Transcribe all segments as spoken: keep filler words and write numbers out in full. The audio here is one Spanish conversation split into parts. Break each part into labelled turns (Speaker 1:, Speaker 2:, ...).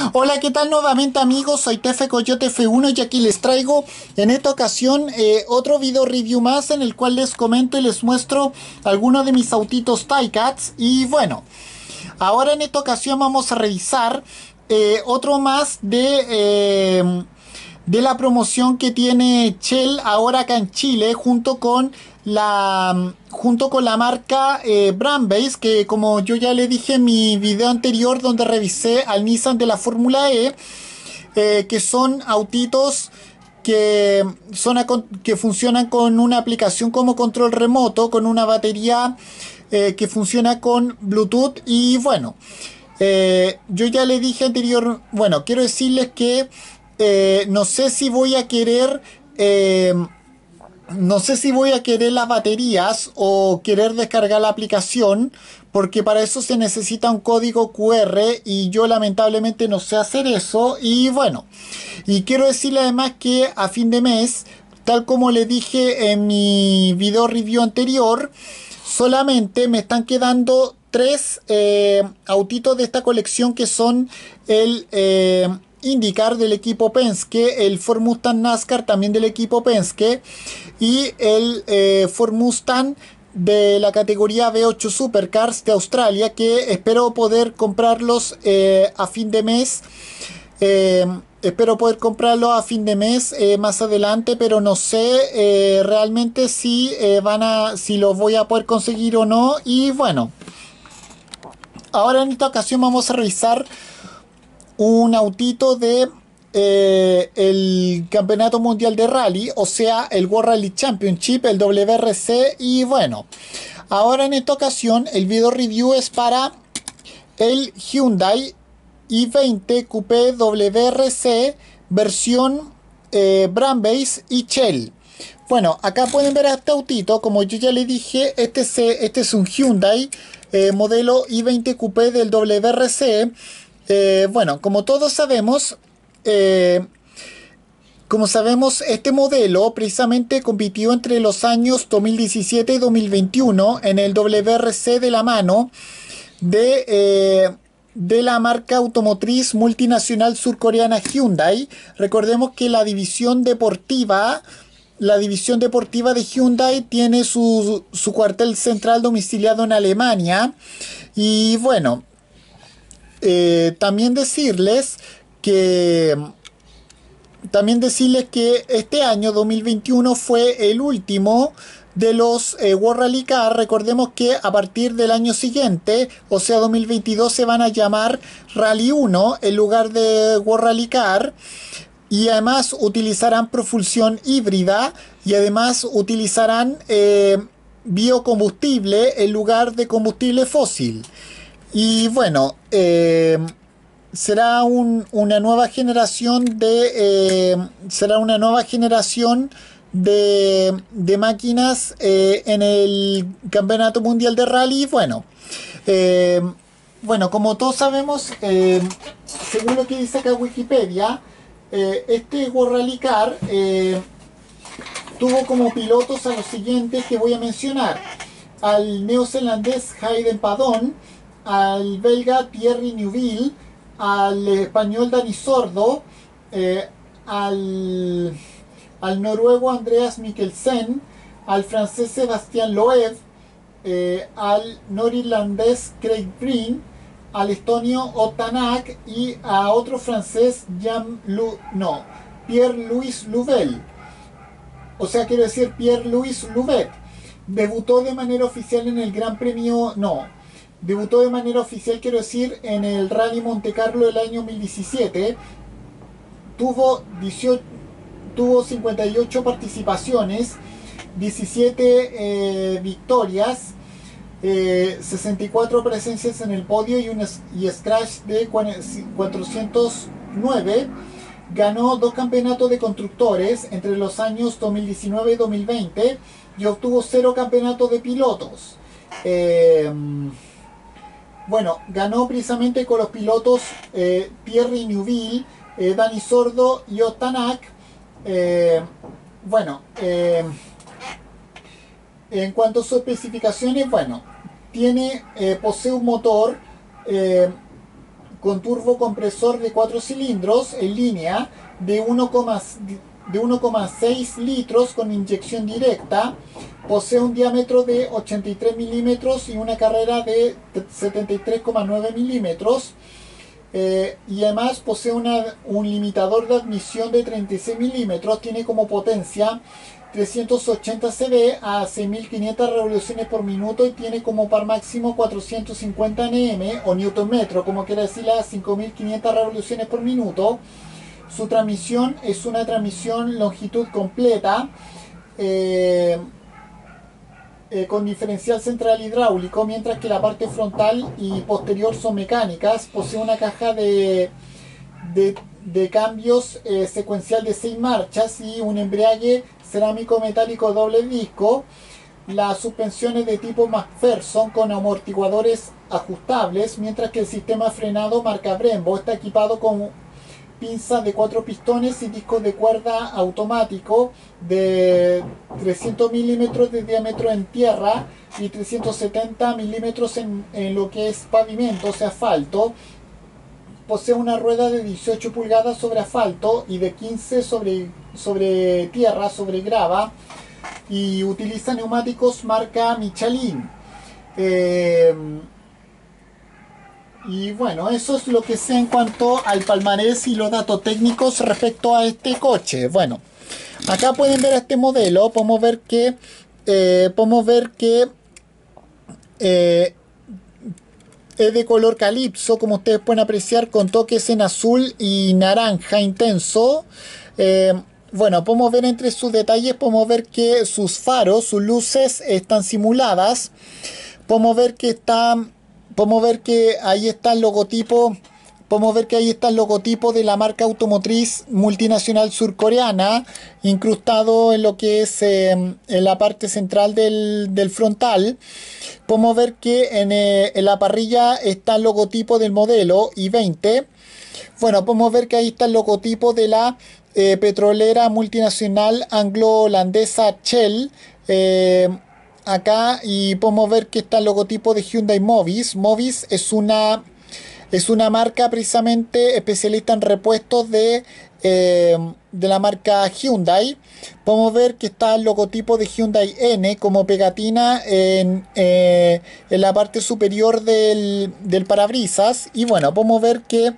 Speaker 1: Hola, ¿qué tal nuevamente amigos? Soy Tefe Coyote F uno y aquí les traigo en esta ocasión eh, otro video review más en el cual les comento y les muestro algunos de mis autitos Ti-Cats. Y bueno, ahora en esta ocasión vamos a revisar eh, otro más de... Eh, de la promoción que tiene Shell ahora acá en Chile junto con la junto con la marca eh, Brandbase, que como yo ya le dije en mi video anterior donde revisé al Nissan de la Fórmula E, eh, que son autitos que, son a, que funcionan con una aplicación como control remoto, con una batería eh, que funciona con Bluetooth. Y bueno, eh, yo ya le dije anterior, bueno, quiero decirles que eh, no sé si voy a querer eh, no sé si voy a querer las baterías o querer descargar la aplicación, porque para eso se necesita un código Q R y yo lamentablemente no sé hacer eso. Y bueno, y quiero decirle además que a fin de mes, tal como le dije en mi video review anterior, solamente me están quedando tres eh, autitos de esta colección, que son el eh, IndyCar del equipo Penske, el Ford Mustang NASCAR también del equipo Penske y el eh, Ford Mustang de la categoría V ocho Supercars de Australia, que espero poder comprarlos eh, a fin de mes. Eh, espero poder comprarlos a fin de mes eh, más adelante, pero no sé eh, realmente si eh, van a si los voy a poder conseguir o no. Y bueno, ahora en esta ocasión vamos a revisar un autito de eh, el Campeonato Mundial de Rally, o sea, el World Rally Championship, el W R C. Y bueno, ahora en esta ocasión el video review es para el Hyundai i veinte Coupé W R C versión eh, Brandbase y Shell. Bueno, acá pueden ver a este autito, como yo ya le dije, este es, este es un Hyundai eh, modelo i veinte Coupé del W R C. Eh, bueno, como todos sabemos, eh, como sabemos, este modelo precisamente compitió entre los años dos mil diecisiete y dos mil veintiuno en el W R C de la mano de, eh, de la marca automotriz multinacional surcoreana Hyundai. Recordemos que la división deportiva, la división deportiva de Hyundai tiene su, su cuartel central domiciliado en Alemania. Y bueno, Eh, también decirles que también decirles que este año dos mil veintiuno fue el último de los eh, World Rally Car. Recordemos que a partir del año siguiente, o sea dos mil veintidós, se van a llamar Rally uno en lugar de World Rally Car, y además utilizarán propulsión híbrida y además utilizarán eh, biocombustible en lugar de combustible fósil. Y bueno, eh, será un, una nueva generación de eh, será una nueva generación de, de máquinas eh, en el Campeonato Mundial de Rally. Bueno, eh, bueno, como todos sabemos, eh, según lo que dice acá Wikipedia, eh, este World Rally Car eh, tuvo como pilotos a los siguientes que voy a mencionar: al neozelandés Hayden Paddon, al belga Thierry Neuville, al español Dani Sordo, eh, al, al noruego Andreas Mikkelsen, al francés Sébastien Loeb, eh, al norirlandés Craig Breen, al estonio Otanak y a otro francés Jean Lu, no, Pierre-Louis Louvel, o sea, quiero decir Pierre-Louis Louvet. Debutó de manera oficial en el Gran Premio, no, Debutó de manera oficial, quiero decir, en el Rally Monte Carlo del año dos mil diecisiete. Tuvo, dieciocho, tuvo cincuenta y ocho participaciones, diecisiete eh, victorias, eh, sesenta y cuatro presencias en el podio y un y scratch de cuatrocientos nueve. Ganó dos campeonatos de constructores entre los años dos mil diecinueve y dos mil veinte y obtuvo cero campeonatos de pilotos. Eh, Bueno, ganó precisamente con los pilotos eh, Thierry Neuville, eh, Dani Sordo y Otanak. Eh, bueno, eh, en cuanto a sus especificaciones, bueno, tiene, eh, posee un motor, eh, con turbocompresor de cuatro cilindros en línea de uno coma seis litros con inyección directa. Posee un diámetro de ochenta y tres milímetros y una carrera de setenta y tres coma nueve milímetros. Eh, y además posee una, un limitador de admisión de treinta y seis milímetros. Tiene como potencia trescientos ochenta C V a seis mil quinientas revoluciones por minuto y tiene como par máximo cuatrocientos cincuenta Nm o Newton metro, como quiere decir, a cinco mil quinientas revoluciones por minuto. Su transmisión es una transmisión longitud completa eh, eh, con diferencial central hidráulico, mientras que la parte frontal y posterior son mecánicas. Posee una caja de, de, de cambios eh, secuencial de seis marchas y un embrague cerámico metálico doble disco. Las suspensiones de tipo McPherson con amortiguadores ajustables, mientras que el sistema frenado marca Brembo está equipado con pinzas de cuatro pistones y discos de cuerda automático de trescientos milímetros de diámetro en tierra y trescientos setenta milímetros en, en lo que es pavimento, o sea, asfalto. Posee una rueda de dieciocho pulgadas sobre asfalto y de quince sobre, sobre tierra, sobre grava, y utiliza neumáticos marca Michelin. Eh, y bueno, eso es lo que sé en cuanto al palmarés y los datos técnicos respecto a este coche. Bueno, acá pueden ver este modelo. Podemos ver que eh, podemos ver que eh, es de color calipso, como ustedes pueden apreciar, con toques en azul y naranja intenso. Eh, bueno, podemos ver entre sus detalles, podemos ver que sus faros, sus luces están simuladas. Podemos ver que está, podemos ver que ahí está el logotipo, podemos ver que ahí está el logotipo de la marca automotriz multinacional surcoreana, incrustado en lo que es eh, en la parte central del, del frontal. Podemos ver que en, eh, en la parrilla está el logotipo del modelo i veinte. Bueno, podemos ver que ahí está el logotipo de la eh, petrolera multinacional anglo-holandesa Shell. Eh, acá, y podemos ver que está el logotipo de Hyundai Mobis. Mobis es una, es una marca precisamente especialista en repuestos de, eh, de la marca Hyundai. Podemos ver que está el logotipo de Hyundai N como pegatina en, eh, en la parte superior del, del parabrisas. Y bueno, podemos ver que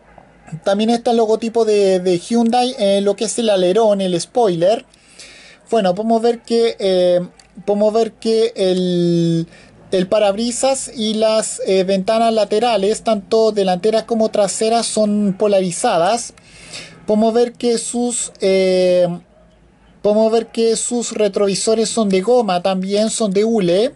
Speaker 1: también está el logotipo de, de Hyundai en lo que es el alerón, el spoiler. Bueno, podemos ver que, eh, podemos ver que el, el parabrisas y las eh, ventanas laterales, tanto delanteras como traseras, son polarizadas. Podemos ver que sus... Eh, Podemos ver que sus retrovisores son de goma, también son de hule.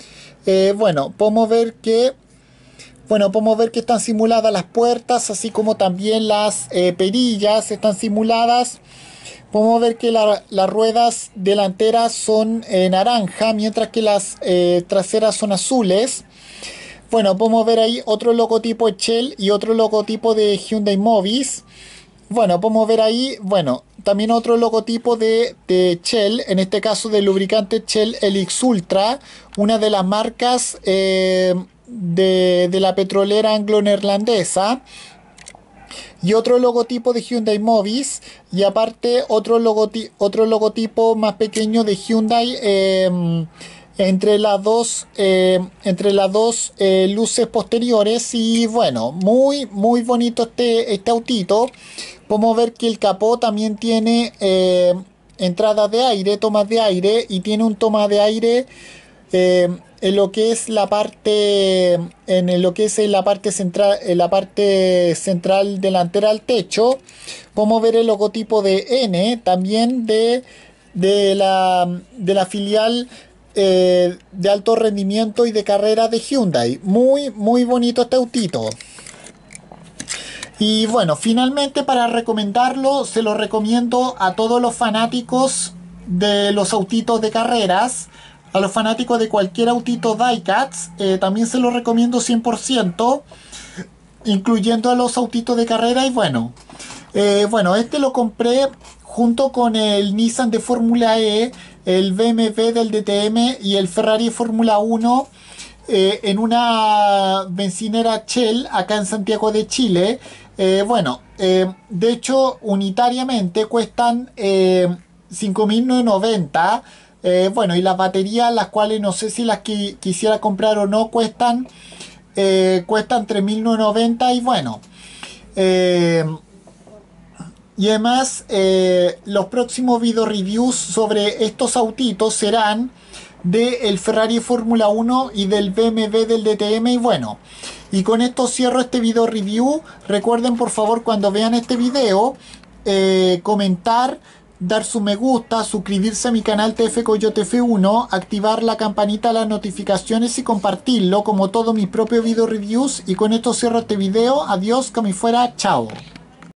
Speaker 1: Eh, bueno, podemos ver que bueno, podemos ver que están simuladas las puertas, así como también las eh, perillas están simuladas. Podemos ver que la, las ruedas delanteras son eh, naranja, mientras que las eh, traseras son azules. Bueno, podemos ver ahí otro logotipo de Shell y otro logotipo de Hyundai Mobis. Bueno, podemos ver ahí, bueno, también otro logotipo de, de Shell, en este caso del lubricante Shell Helix Ultra, una de las marcas eh, de, de la petrolera anglo-neerlandesa. Y otro logotipo de Hyundai Mobis, y aparte otro, logoti otro logotipo más pequeño de Hyundai eh, entre las dos, eh, entre las dos eh, luces posteriores. Y bueno, muy muy bonito este, este autito. Podemos ver que el capó también tiene eh, entradas de aire, tomas de aire, y tiene un toma de aire eh, en lo que es la parte en lo que es la parte central en la parte central delantera al techo. Podemos ver el logotipo de N, también de, de la de la filial eh, de alto rendimiento y de carrera de Hyundai. Muy muy bonito este autito. Y bueno, finalmente, para recomendarlo, se lo recomiendo a todos los fanáticos de los autitos de carreras, a los fanáticos de cualquier autito Diecast. Eh, también se lo recomiendo cien por ciento, incluyendo a los autitos de carrera. Y bueno, eh, bueno, este lo compré junto con el Nissan de Fórmula E, el B M W del D T M y el Ferrari Fórmula uno. eh, en una bencinera Shell acá en Santiago de Chile. Eh, bueno, eh, de hecho, unitariamente cuestan eh, cinco mil noventa. Eh, bueno, y las baterías, las cuales no sé si las que quisiera comprar o no, cuestan, eh, cuestan tres mil noventa. Y bueno, eh, y además eh, los próximos video reviews sobre estos autitos serán del Ferrari Fórmula uno y del B M W del D T M. Y bueno, y con esto cierro este video review. Recuerden por favor, cuando vean este video, eh, comentar, dar su me gusta, suscribirse a mi canal T F Coyote F uno, activar la campanita de las notificaciones y compartirlo como todos mis propios video reviews. Y con esto cierro este video. Adiós, que me fuera, chao.